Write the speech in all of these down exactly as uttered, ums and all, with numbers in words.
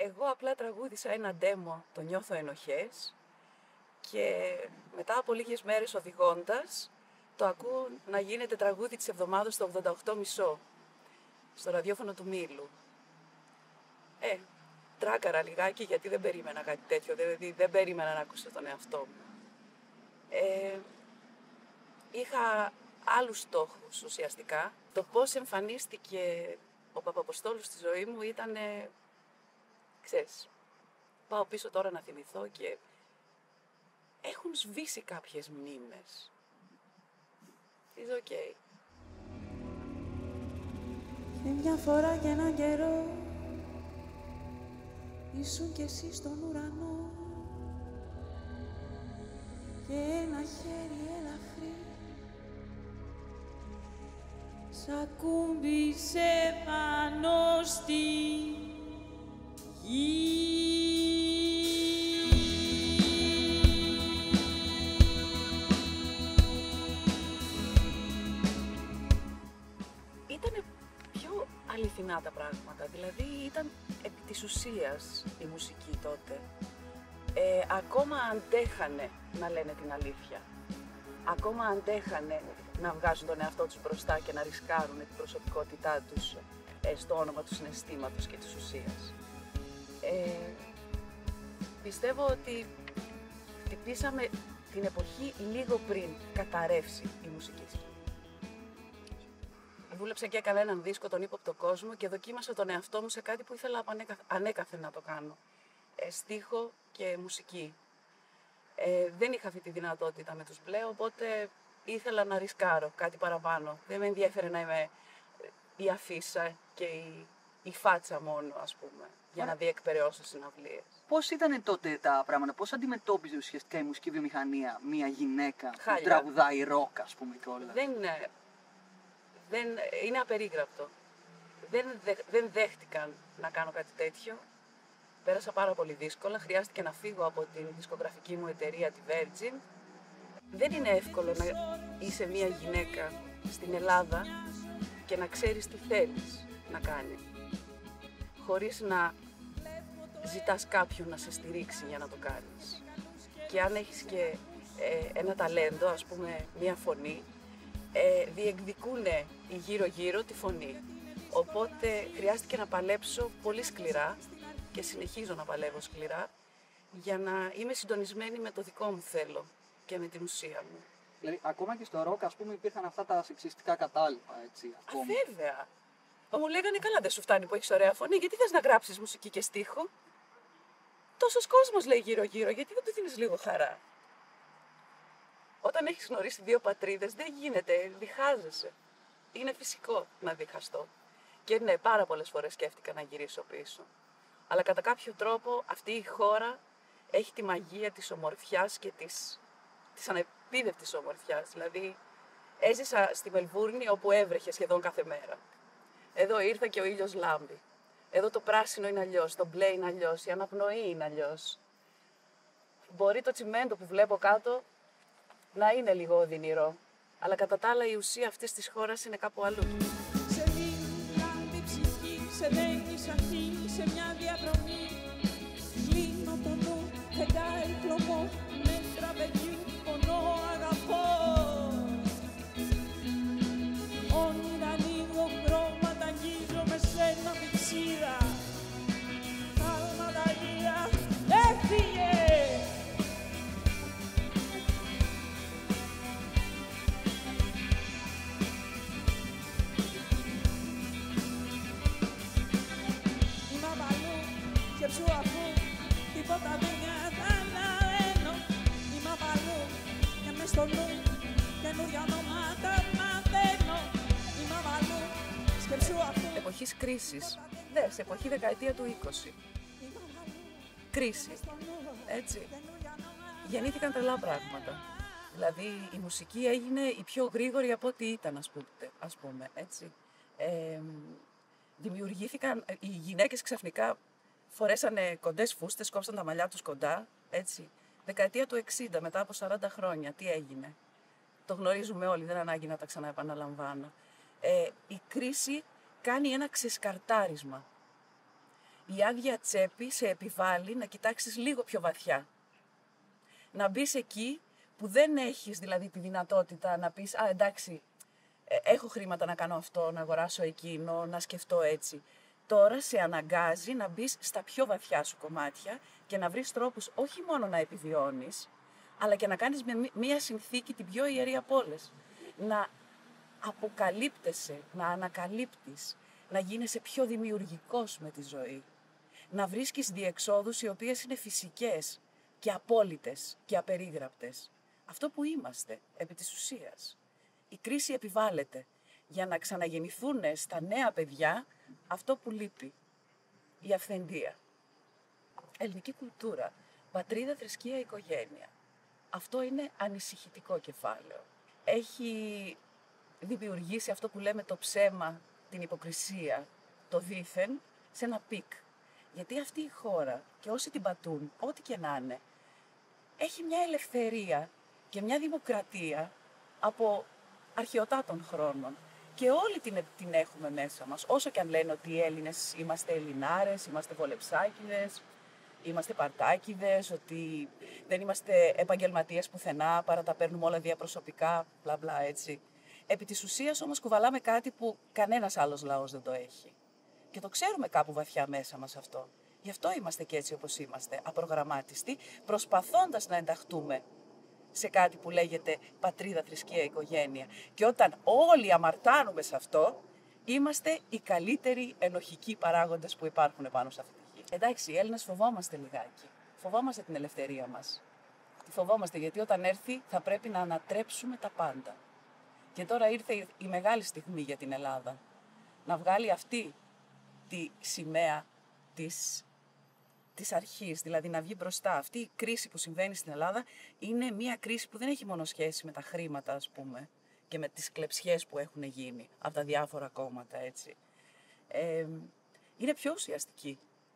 Εγώ απλά τραγούδισα ένα demo, το «Νιώθω ενοχές», και μετά από λίγες μέρες οδηγώντας, το ακούω να γίνεται τραγούδι της εβδομάδας στο ογδόντα οκτώ κόμμα πέντε, στο ραδιόφωνο του Μήλου. Ε, τράκαρα λιγάκι γιατί δεν περίμενα κάτι τέτοιο, δηλαδή δεν περίμενα να ακούσω τον εαυτό μου. Ε, είχα άλλους στόχους ουσιαστικά. Το πώς εμφανίστηκε ο Παπαποστόλου στη ζωή μου ήταν, ξέρεις, πάω πίσω τώρα να θυμηθώ και έχουν σβήσει κάποιες μνήμες. It's okay. Και μια φορά και έναν καιρό ήσουν κι εσύ στον ουρανό και ένα χέρι ελαφρύ σ' ακούμπησε πάνω στη γη. Ήτανε πιο αληθινά τα πράγματα, δηλαδή ήταν επί της ουσίας η μουσική τότε. Ε, ακόμα αντέχανε να λένε την αλήθεια. Ακόμα αντέχανε να βγάζουν τον εαυτό τους μπροστά και να ρισκάρουν την προσωπικότητά τους ε, στο όνομα του συναισθήματος και της ουσίας. Ε, πιστεύω ότι χτυπήσαμε την εποχή λίγο πριν καταρρεύσει η μουσική σκηνή. Δούλεψα και έκανα έναν δίσκο, τον ύποπτο κόσμο, και δοκίμασα τον εαυτό μου σε κάτι που ήθελα ανέκαθεν να το κάνω. Ε, στίχο και μουσική. Ε, δεν είχα αυτή τη δυνατότητα με τους μπλε, οπότε ήθελα να ρισκάρω κάτι παραπάνω. Δεν με ενδιέφερε να είμαι η αφίσα και η, η φάτσα μόνο, ας πούμε, για να διεκπεραιώσω συναυλίες. Πώς ήταν τότε τα πράγματα, πώς αντιμετώπιζε ουσιαστικά η μουσική βιομηχανία μια γυναίκα Χάλια. που τραγουδάει ροκ, ας πούμε, και όλα. Δεν είναι, δεν, είναι απερίγραπτο. Δεν, δε, δεν δέχτηκαν να κάνω κάτι τέτοιο. Πέρασα πάρα πολύ δύσκολα, χρειάστηκε να φύγω από την δισκογραφική μου εταιρεία, τη Virgin. Δεν είναι εύκολο να είσαι μια γυναίκα στην Ελλάδα και να ξέρεις τι θέλεις να κάνει, χωρίς να ζητάς κάποιον να σε στηρίξει για να το κάνεις. Και αν έχεις και ε, ένα ταλέντο, ας πούμε μια φωνή, ε, διεκδικούνε γύρω-γύρω τη φωνή. Οπότε χρειάστηκε να παλέψω πολύ σκληρά και συνεχίζω να παλεύω σκληρά για να είμαι συντονισμένη με το δικό μου θέλω και με την ουσία μου. Δηλαδή, ακόμα και στο ροκ, ας πούμε, υπήρχαν αυτά τα σεξιστικά κατάλοιπα, έτσι. Α, βέβαια. Μου λέγανε, καλά, δεν σου φτάνει που έχεις ωραία φωνή, γιατί θες να γράψεις μουσική και στίχο. Τόσος κόσμος λέει γύρω-γύρω, γιατί δεν του δίνεις λίγο χαρά. Όταν έχεις γνωρίσει δύο πατρίδες, δεν γίνεται, διχάζεσαι. Είναι φυσικό να διχαστώ. Και ναι, πάρα πολλές φορές σκέφτηκα να γυρίσω πίσω. Αλλά κατά κάποιο τρόπο αυτή η χώρα έχει τη μαγεία της ομορφιάς και της, της ανεπίδευτης ομορφιάς. Δηλαδή, έζησα στη Μελβούρνη όπου έβρεχε σχεδόν κάθε μέρα. Εδώ ήρθα και ο ήλιος λάμπει. Εδώ το πράσινο είναι αλλιώς, το μπλε είναι αλλιώς, η αναπνοή είναι αλλιώς. Μπορεί το τσιμέντο που βλέπω κάτω να είναι λίγο οδυνηρό, αλλά κατά τα άλλα η ουσία αυτής της χώρας είναι κάπου αλλού. Σε λύνει τη ψυχή, σε δένει σαν χείλη, σε μια διαδρομή. Κλείνω το νου, φεγγάρι χλωμό, μέτρα παιδιού, πονώ, αγαπώ. Όνειρα ανοίγω, χρώματα αγγίζω με σένα πηξίδα. Θάλματα γύρια, έφυγε! Σκέψου αφού τίποτα δεν καταλαβαίνω. Είμαι απαλού και μες στο νου καινούρια ονόματα μαθαίνω. Είμαι απαλού, σκέψου αφού. Εποχής κρίσης, ναι, σε εποχή δεκαετία του είκοσι. Κρίση, έτσι. Γεννήθηκαν τρελά πράγματα. Δηλαδή η μουσική έγινε η πιο γρήγορη από ό,τι ήταν, ας πούμε, ας πούμε έτσι. Ε, δημιουργήθηκαν, οι γυναίκες ξαφνικά φορέσανε κοντές φούστες, κόψαν τα μαλλιά τους κοντά, έτσι. Δεκαετία του εξήντα, μετά από σαράντα χρόνια, τι έγινε. Το γνωρίζουμε όλοι, δεν ανάγκη να τα ξαναεπαναλαμβάνω. Ε, η κρίση κάνει ένα ξεσκαρτάρισμα. η άδεια τσέπη σε επιβάλλει να κοιτάξεις λίγο πιο βαθιά. Να μπεις εκεί που δεν έχεις δηλαδή τη δυνατότητα να πεις «Α, εντάξει, έχω χρήματα να κάνω αυτό, να αγοράσω εκείνο, να σκεφτώ έτσι». Τώρα σε αναγκάζει να μπεις στα πιο βαθιά σου κομμάτια και να βρεις τρόπους όχι μόνο να επιβιώνεις, αλλά και να κάνεις με μία συνθήκη την πιο ιερή από όλες. Να αποκαλύπτεσαι, να ανακαλύπτεις, να γίνεσαι πιο δημιουργικός με τη ζωή. Να βρίσκεις διεξόδους οι οποίες είναι φυσικές και απόλυτες και απερίγραπτες. Αυτό που είμαστε, επί της ουσίας. Η κρίση επιβάλλεται για να ξαναγεννηθούν στα νέα παιδιά αυτό που λείπει. Η αυθεντία. Ελληνική κουλτούρα. Πατρίδα, θρησκεία, οικογένεια. Αυτό είναι ανησυχητικό κεφάλαιο. Έχει δημιουργήσει αυτό που λέμε το ψέμα, την υποκρισία, το δήθεν, σε ένα πικ. Γιατί αυτή η χώρα και όσοι την πατούν, ό,τι και να είναι, έχει μια ελευθερία και μια δημοκρατία από αρχαιοτάτων χρόνων. Και όλοι την, την έχουμε μέσα μας. Όσο και αν λένε ότι οι Έλληνες είμαστε Ελληνάρες, είμαστε βολεψάκηδες, είμαστε παρτάκηδες, ότι δεν είμαστε επαγγελματίες πουθενά, παρά τα παίρνουμε όλα διαπροσωπικά, μπλα μπλα έτσι. Επί της ουσίας όμως κουβαλάμε κάτι που κανένας άλλος λαός δεν το έχει. Και το ξέρουμε κάπου βαθιά μέσα μας αυτό. Γι' αυτό είμαστε και έτσι όπως είμαστε, απρογραμμάτιστοι, προσπαθώντας να ενταχτούμε σε κάτι που λέγεται πατρίδα, θρησκεία, οικογένεια. Και όταν όλοι αμαρτάνουμε σε αυτό, είμαστε οι καλύτεροι ενοχικοί παράγοντες που υπάρχουν πάνω σε αυτή τη γη. Εντάξει, οι Έλληνες φοβόμαστε λιγάκι. Φοβόμαστε την ελευθερία μας. Τη φοβόμαστε γιατί όταν έρθει θα πρέπει να ανατρέψουμε τα πάντα. Και τώρα ήρθε η μεγάλη στιγμή για την Ελλάδα. Να βγάλει αυτή τη σημαία της, της αρχής, δηλαδή να βγει μπροστά. Αυτή η κρίση που συμβαίνει στην Ελλάδα είναι μια κρίση που δεν έχει μόνο σχέση με τα χρήματα, ας πούμε, και με τις κλεψιές που έχουν γίνει από τα διάφορα κόμματα, έτσι. Ε, είναι πιο ουσιαστική.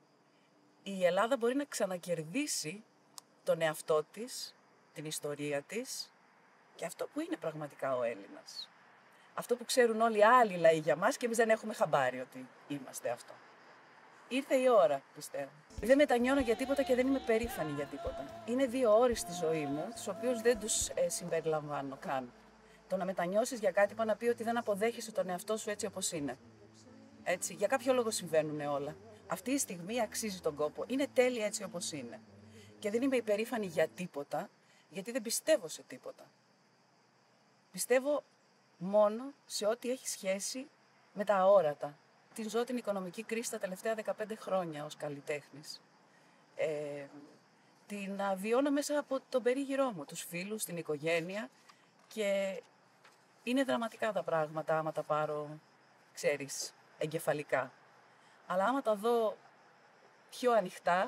Η Ελλάδα μπορεί να ξανακερδίσει τον εαυτό της, την ιστορία της και αυτό που είναι πραγματικά ο Έλληνας. Αυτό που ξέρουν όλοι οι άλλοι λαοί για μας και εμείς δεν έχουμε χαμπάρι ότι είμαστε αυτό. Ήρθε η ώρα, πιστεύω. Δεν μετανιώνω για τίποτα και δεν είμαι περήφανη για τίποτα. Είναι δύο όροι στη ζωή μου, τους οποίους δεν τους ε, συμπεριλαμβάνω καν. Το να μετανιώσεις για κάτι πάει να πει ότι δεν αποδέχεσαι τον εαυτό σου έτσι όπως είναι. Έτσι, για κάποιο λόγο συμβαίνουν όλα. Αυτή η στιγμή αξίζει τον κόπο. Είναι τέλεια έτσι όπως είναι. Και δεν είμαι υπερήφανη για τίποτα, γιατί δεν πιστεύω σε τίποτα. Πιστεύω μόνο σε ό,τι έχει σχέση με τα αόρατα. Την ζω την οικονομική κρίση τα τελευταία δεκαπέντε χρόνια ως καλλιτέχνης. Ε, την βιώνω μέσα από τον περίγυρό μου, τους φίλους, την οικογένεια και είναι δραματικά τα πράγματα άμα τα πάρω, ξέρεις, εγκεφαλικά. Αλλά άμα τα δω πιο ανοιχτά,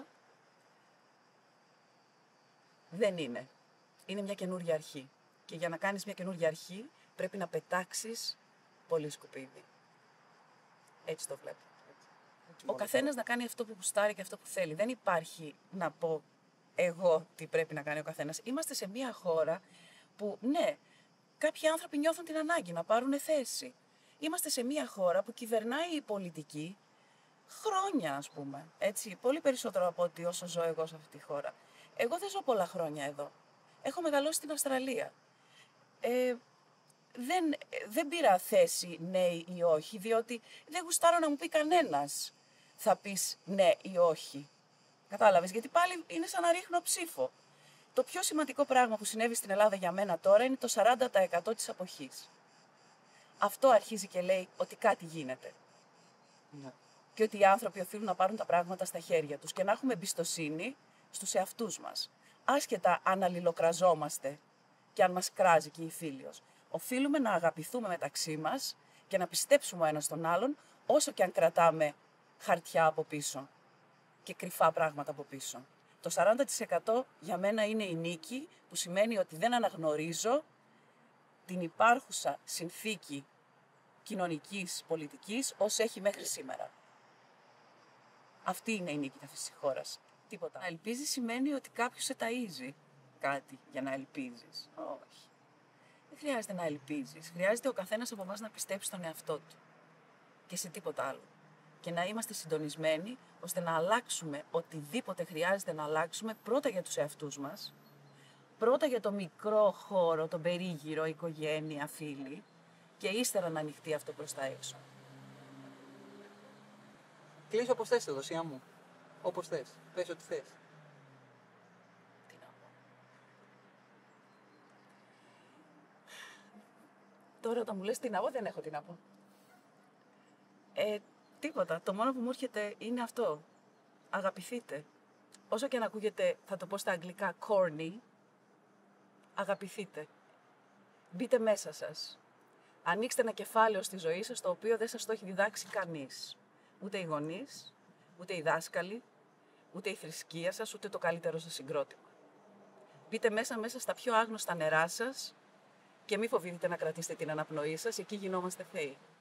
δεν είναι. Είναι μια καινούργια αρχή. Και για να κάνεις μια καινούργια αρχή, πρέπει να πετάξεις πολύ σκουπίδι. Έτσι το βλέπω. Ο καθένας να κάνει αυτό που γουστάρει και αυτό που θέλει. Δεν υπάρχει να πω εγώ τι πρέπει να κάνει ο καθένας. Είμαστε σε μια χώρα που, ναι, κάποιοι άνθρωποι νιώθουν την ανάγκη να πάρουν θέση. Είμαστε σε μια χώρα που κυβερνάει η πολιτική χρόνια, ας πούμε. Έτσι, πολύ περισσότερο από ότι όσο ζω εγώ σε αυτή τη χώρα. Εγώ δεν ζω πολλά χρόνια εδώ. Έχω μεγαλώσει στην Αυστραλία. Ε, δεν, δεν πήρα θέση ναι ή όχι, διότι δεν γουστάρω να μου πει κανένας θα πεις ναι ή όχι. Κατάλαβες, γιατί πάλι είναι σαν να ρίχνω ψήφο. Το πιο σημαντικό πράγμα που συνέβη στην Ελλάδα για μένα τώρα είναι το σαράντα τοις εκατό της αποχής. Αυτό αρχίζει και λέει ότι κάτι γίνεται. Ναι. Και ότι οι άνθρωποι οφείλουν να πάρουν τα πράγματα στα χέρια τους και να έχουμε εμπιστοσύνη στους εαυτούς μας. Άσχετα αν αλληλοκραζόμαστε και αν μας κράζει και η φίλιος. Οφείλουμε να αγαπηθούμε μεταξύ μας και να πιστέψουμε ο ένας τον άλλον, όσο και αν κρατάμε χαρτιά από πίσω και κρυφά πράγματα από πίσω. Το σαράντα τοις εκατό για μένα είναι η νίκη, που σημαίνει ότι δεν αναγνωρίζω την υπάρχουσα συνθήκη κοινωνικής πολιτικής ως έχει μέχρι σήμερα. Αυτή είναι η νίκη αυτής της χώρας. Τίποτα. Να ελπίζεις σημαίνει ότι κάποιος σε ταΐζει κάτι για να ελπίζεις. Όχι. Δεν χρειάζεται να ελπίζεις. Χρειάζεται ο καθένας από εμάς να πιστέψει στον εαυτό του. Και σε τίποτα άλλο. και να είμαστε συντονισμένοι ώστε να αλλάξουμε οτιδήποτε χρειάζεται να αλλάξουμε, πρώτα για τους εαυτούς μας, πρώτα για το μικρό χώρο, τον περίγυρο, οικογένεια, φίλοι, και ύστερα να ανοιχτεί αυτό προς τα έξω. Κλείσω όπως θες, Θεοδοσία μου. Όπως θες. Πες ό,τι θες. Τι να πω. Τώρα όταν μου λες τι να πω, δεν έχω τι να πω. Ε, τίποτα. Το μόνο που μου έρχεται είναι αυτό. Αγαπηθείτε. Όσο και αν ακούγεται, θα το πω στα αγγλικά, corny, αγαπηθείτε. Μπείτε μέσα σας. Ανοίξτε ένα κεφάλαιο στη ζωή σας, το οποίο δεν σας το έχει διδάξει κανείς. Ούτε οι γονείς, ούτε οι δάσκαλοι, ούτε η θρησκεία σας, ούτε το καλύτερο σας συγκρότημα. Μπείτε μέσα μέσα στα πιο άγνωστα νερά σας και μη φοβηθείτε να κρατήσετε την αναπνοή σας, εκεί γινόμαστε θεοί.